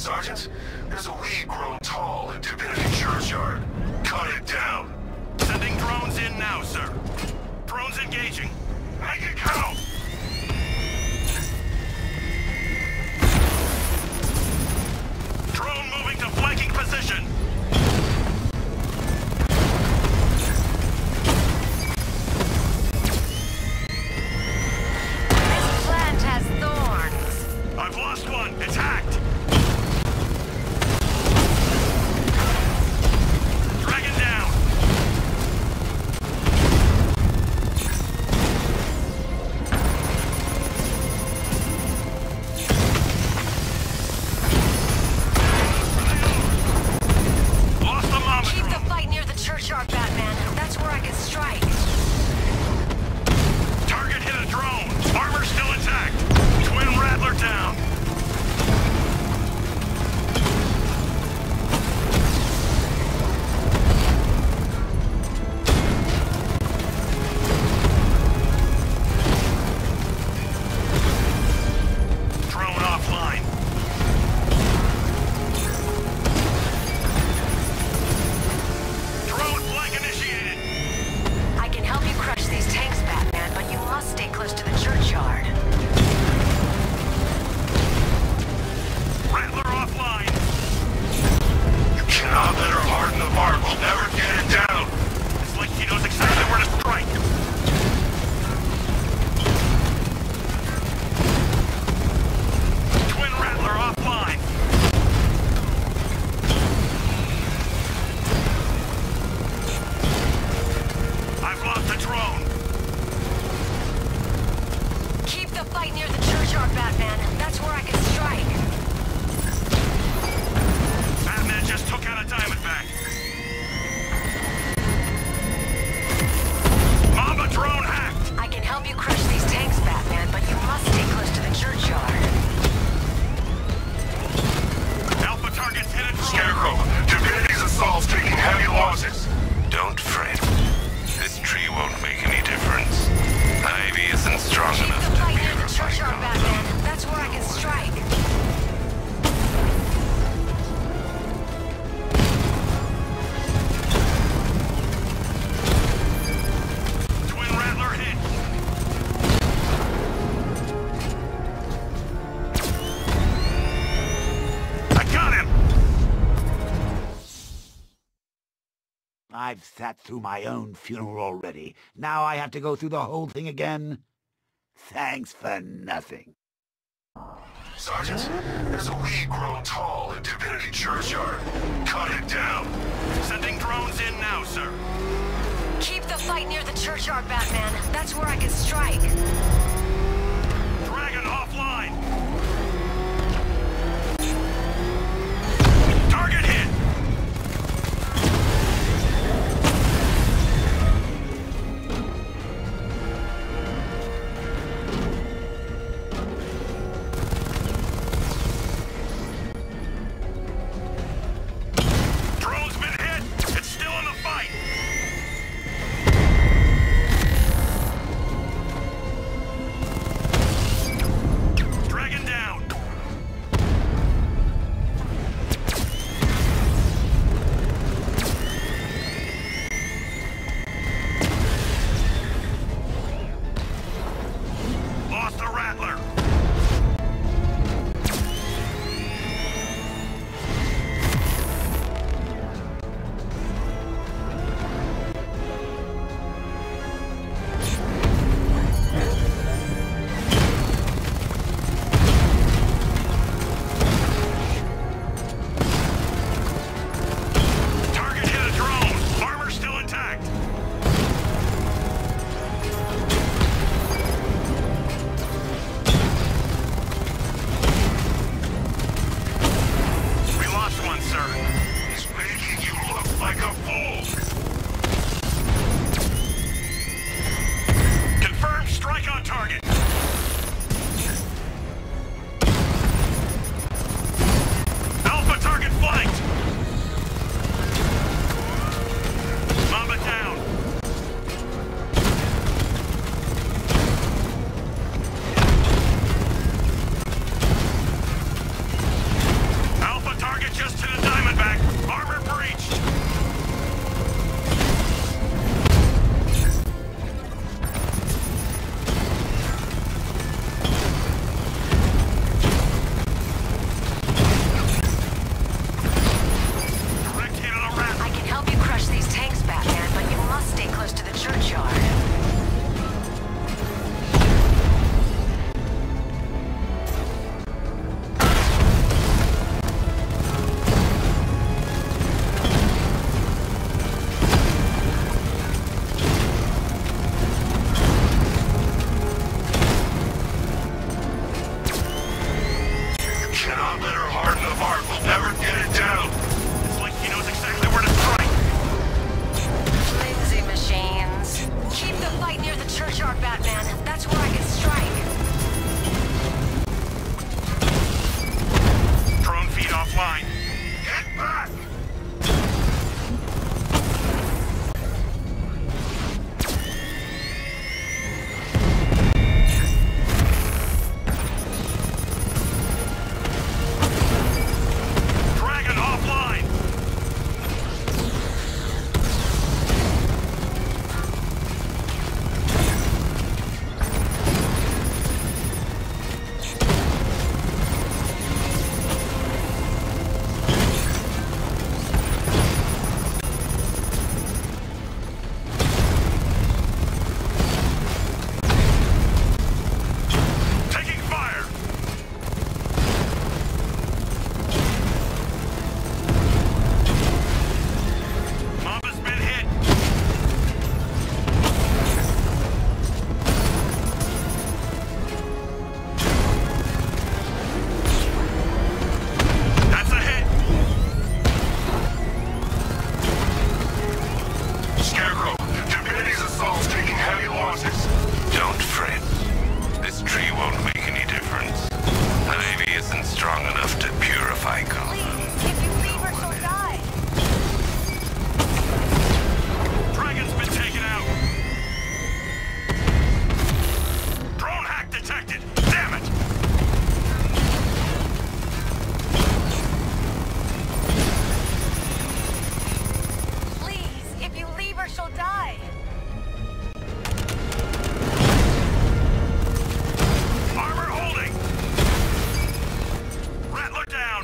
Sergeant, there's a weed grown tall in Divinity Churchyard. Cut it down. Sending drones in now, sir. Drones engaging. Make it count! Drone moving to flanking position. This plant has thorns. I've lost one. It's hacked. Dragon down. Lost the mama Keep the drone. fight near the churchyard, Batman. That's where I can strike. Target hit a drone. Armor still intact. Twin Rattler down. Drone offline. Drone flank initiated. I can help you crush these tanks, Batman, but you must stay close to the churchyard. Rattler offline. You cannot let her harden the mark. We'll never get it down. It's like he knows exactly where to strike. Twin Rattler offline. I've lost the drone. Keep the fight near the churchyard, Batman. That's where I can strike. Batman just took out a Diamondback. Mamba drone hacked. I can help you crush these tanks, Batman, but you must stay close to the churchyard. Alpha targets hit a drone. Scarecrow, Divinity's assault's taking heavy losses. Don't fret. This tree won't make any difference. Ivy isn't strong Keep enough the to fight beat near her the churchyard, fight. Batman. That's where I can strike. Twin Rattler hit. I got him. I've sat through my own funeral already. Now I have to go through the whole thing again? Thanks for nothing. Sergeant, there's a weed grown tall in Divinity Churchyard. Cut it down. Sending drones in now, sir. Keep the fight near the churchyard, Batman. That's where I can strike. Dragon offline. Target hit. Drone's been hit. It's still in the fight. Not let her harden of heart. We'll never get it down. It's like he knows exactly where to strike. Flimsy machines. Keep the fight near the churchyard, Batman. That's where I can strike. Drone feed offline. Get back! Dragon offline. Taking fire. Mob has been hit. That's a hit. Scarecrow, Divinity's assault's taking heavy losses. Don't fret. This tree won't make any difference. Ivy isn't strong enough to purify Gotham. Please, if you leave her, she'll die. Dragon's been taken out. Drone hack detected. Damn it. Please, if you leave her, she'll die. Armor holding. Rattler down.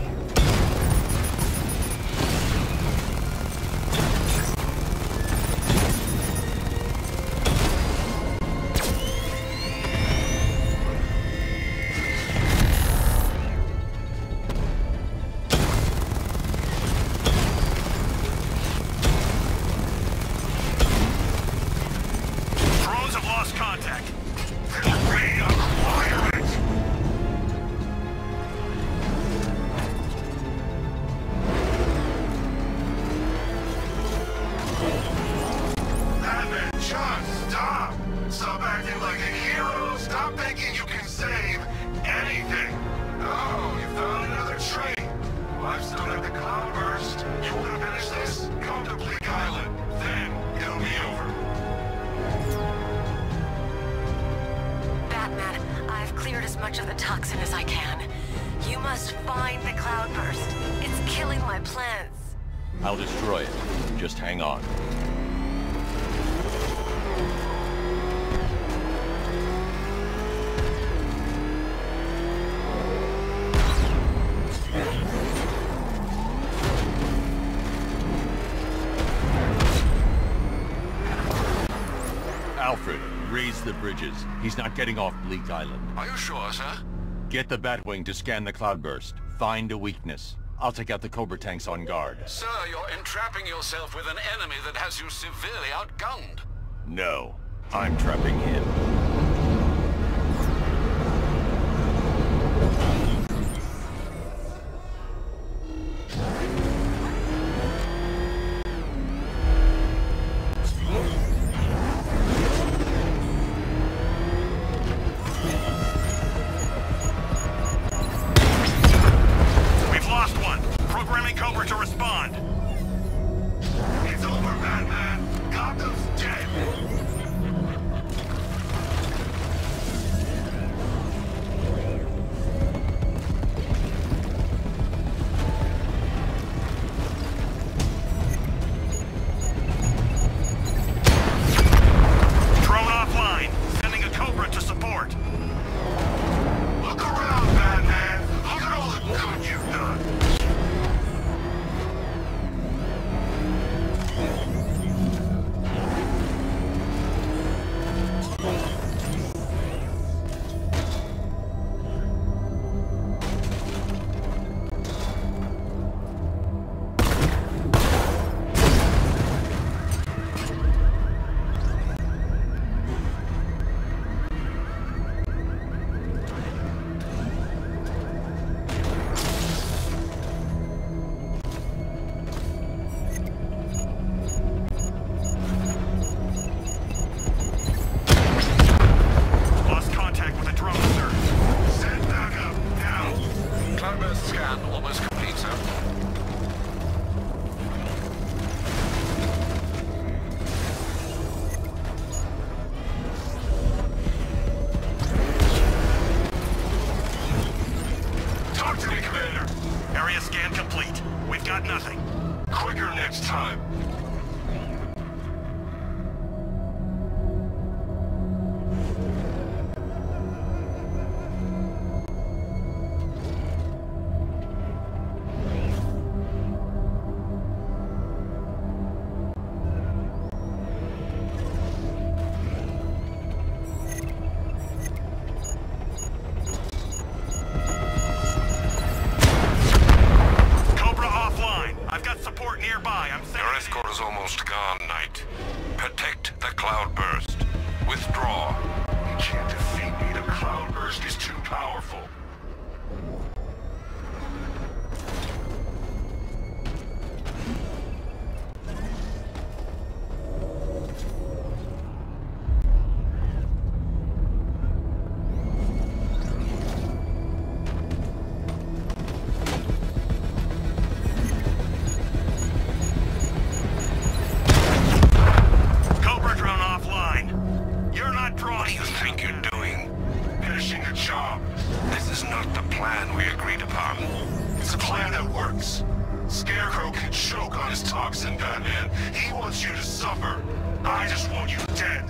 Drones have lost contact. Reacquire it! Batman, just stop! Stop acting like a hero! Stop thinking you can save anything! Oh, you found another train! Well, I've still got the Cloudburst. You want to finish this? Come to Bleak Island. Then it'll be over. Batman, I've cleared as much of the toxin as I can. You must find the Cloudburst. It's killing my plants. I'll destroy it. Just hang on. Alfred, raise the bridges. He's not getting off Bleak Island. Are you sure, sir? Get the Batwing to scan the Cloudburst. Find a weakness. I'll take out the Cobra tanks on guard. Sir, you're entrapping yourself with an enemy that has you severely outgunned. No, I'm trapping him. We've lost one. Programming Cobra to respond. It's over, Batman. Gotham's dead. Drone offline. Sending a Cobra to support. Look around, Batman. Look at all the good you've done. Plan almost complete, sir. Talk to me, Commander. Area scan complete. We've got nothing. Quicker next time. Cobra offline. I've got support nearby. I'm sending Your it in. escort is almost gone, Knight. Protect the Cloudburst. Withdraw. You can't defeat me. The Cloudburst is too powerful. Cobra drone offline. You're not What drawing. do you think you're doing? Finishing the job. This is not the plan we agreed upon. It's a plan that works. Scarecrow can choke on his toxin, Batman. He wants you to suffer. I just want you dead.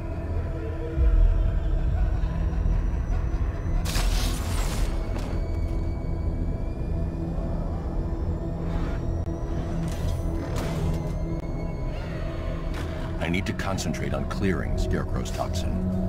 I need to concentrate on clearing Scarecrow's toxin.